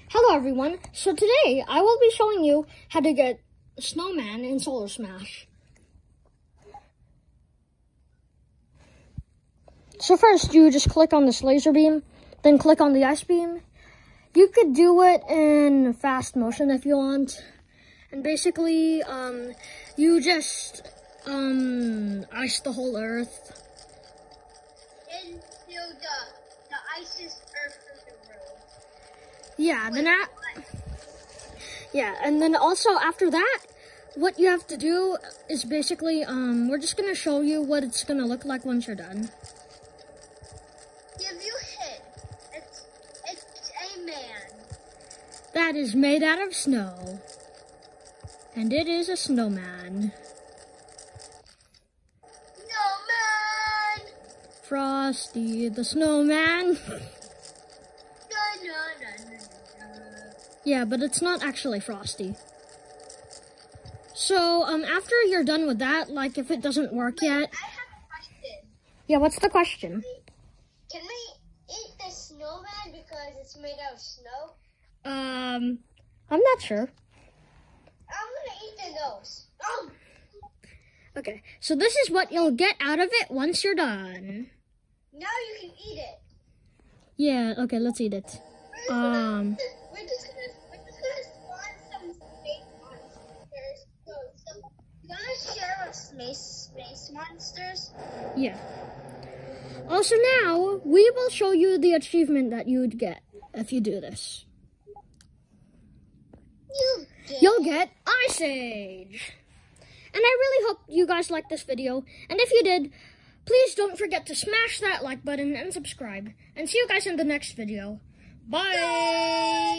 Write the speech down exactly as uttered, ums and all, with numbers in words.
Hello everyone, so today I will be showing you how to get Snowman in Solar Smash. So first you just click on this laser beam, then click on the ice beam. You could do it in fast motion if you want. And basically, um, you just um, ice the whole earth. Until the, the icest earth of the world. Yeah, then at, yeah, and then also after that, what you have to do is basically, um, we're just gonna show you what it's gonna look like once you're done. If you hit, it's, it's a man. That is made out of snow. And it is a snowman. Snowman! Frosty the Snowman. No, no, no, no, no. Yeah, but it's not actually Frosty. So, um, after you're done with that, like if it doesn't work Wait, yet. I have a question. Yeah, what's the question? Can we eat the snowman because it's made out of snow? Um, I'm not sure. I'm gonna eat the nose. Oh. Okay, so this is what you'll get out of it once you're done. Now you can eat it. Yeah, okay, let's eat it. We're Um, gonna, we're just gonna, we're just gonna spawn some space monsters. So, so we're gonna share with space space monsters. yeah. Also now, we will show you the achievement that you would get if you do this. You get You'll get Ice Age. And I really hope you guys liked this video. And if you did, please don't forget to smash that like button and subscribe. And see you guys in the next video. Bye!